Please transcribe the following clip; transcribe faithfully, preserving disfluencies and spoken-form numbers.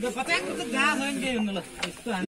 पचास त जहाँ छ नि केही हुन्न ल